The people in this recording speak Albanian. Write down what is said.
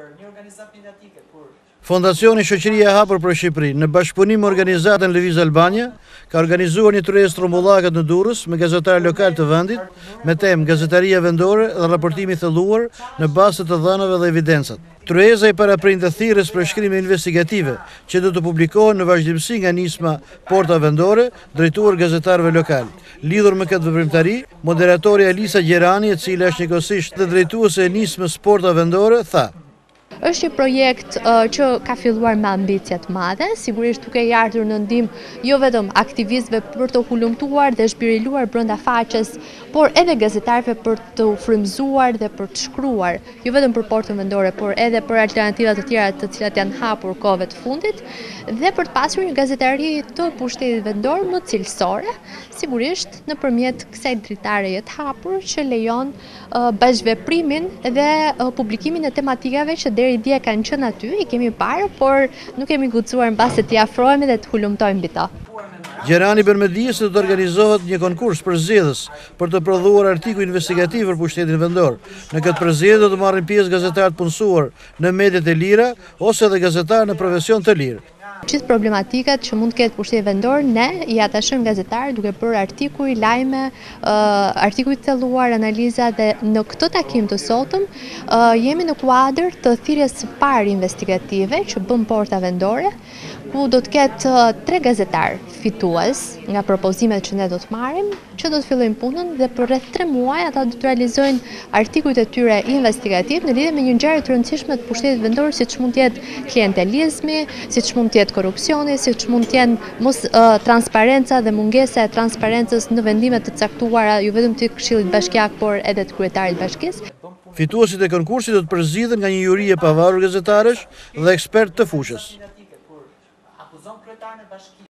Fondacioni Shoqëria e Hapur për Shqipërinë, në bashkëpunim me organizatën Lëviz Albania, ka organizuar një tryezë trombullake në Durrës me gazetarë lokal të vendit, me temë Gazetaria vendore dhe raportimi i thelluar në bazë të dhënave dhe evidencat. Tryeza i paraprind të thirrjes për shkrime investigative që do të publikohen në vazhdimsi nga nisma Porta Vendore, drejtuar gazetarëve lokal. Lidhur me këtë veprimtari, moderatori Alisa Gjerani, e cila është njëkohësisht dhe drejtuese e nismës Porta Vendore, tha: Është një projekt që ka filluar me ambicie të madhe, sigurisht duke i ardhur në ndihmë jo vetëm aktivistëve për të hulumtuar dhe zhbiriluar brenda faqes, por edhe gazetarëve për të frymëzuar dhe për të shkruar, jo vetëm për Portën Vendore, por edhe për alternativa të tjera të cilat janë hapur kohëve të fundit, dhe për të pasur një gazetari të pushtetit vendor më cilësore, sigurisht nëpërmjet kësaj dritareje të hapur që lejon bashkëveprimin dhe publikimin e tematikave që deri dje kanë qenë aty, i kemi parë, por nuk kemi guxuar mbas se t'i afrohemi dhe të hulumtojmë mbi to. Gjerani bën me dije se do të organizohet një konkurs për zgjedhës për të prodhuar artikuj investigativ për pushtetin vendor. Në këtë përzgjedhje do të marrin pjesë gazetarë të punësuar në mediat e lira ose edhe gazetarë në profesion të lirë. Gjithë problematikat që mund të ketë pushteti vendor, ne i atashojmë gazetarë duke bërë artikuj, lajme, artikuj të thelluar, analiza, dhe në këtë takim të sotëm jemi në kuadër të thirrjes së parë investigative që bën Porta Vendore, ku do të ketë 3 gazetarë fitues nga propozimet që ne do të marrim, që do të fillojnë punën dhe për rreth 3 muaj ata do të realizojnë artikujt e tyre investigativ në lidhje me një ngjarje të rëndësishme të pushtetit vendor, siç mund të jetë klientelizmi, siç mund të jetë korrupsioni, siç mund të jenë transparenca dhe mungesa e transparencës në vendime të caktuara, jo vetëm të Këshillit Bashkiak, por edhe të Kryetarit të Bashkisë. Fituesit e konkursit do të përzgjidhen nga një juri e pavarur gazetarësh dhe ekspert të fushës.